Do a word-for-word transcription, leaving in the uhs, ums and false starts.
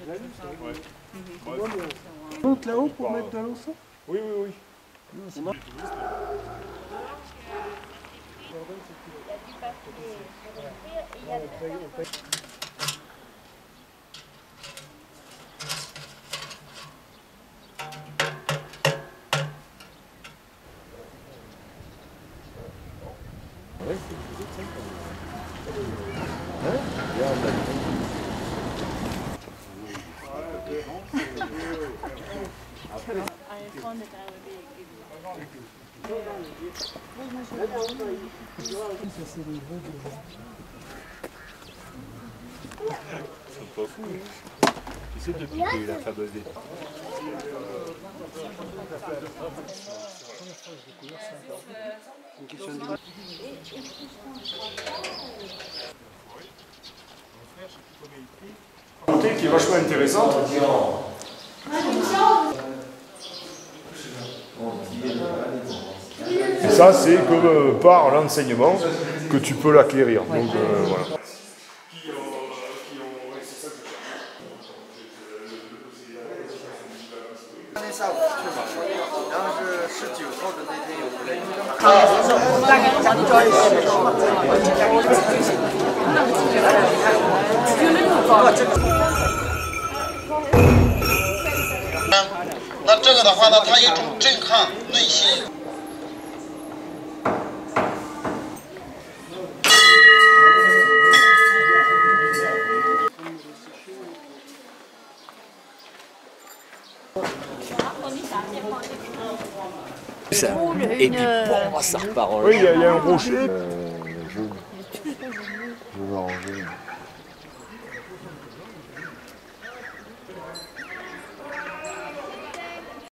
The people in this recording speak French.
Monte là-haut pour mettre de l'encens. Oui, oui, oui. Il y a du papier pour écrire et il y a de C'est pas fou. Tu sais depuis qu'il a fabriqué. Qui est vachement intéressante. Et ça, c'est comme par l'enseignement que tu peux l'acquérir. Donc euh, voilà. Et puis bon, ça repart en oui, il y, y a un rocher. Euh, je, je veux arranger.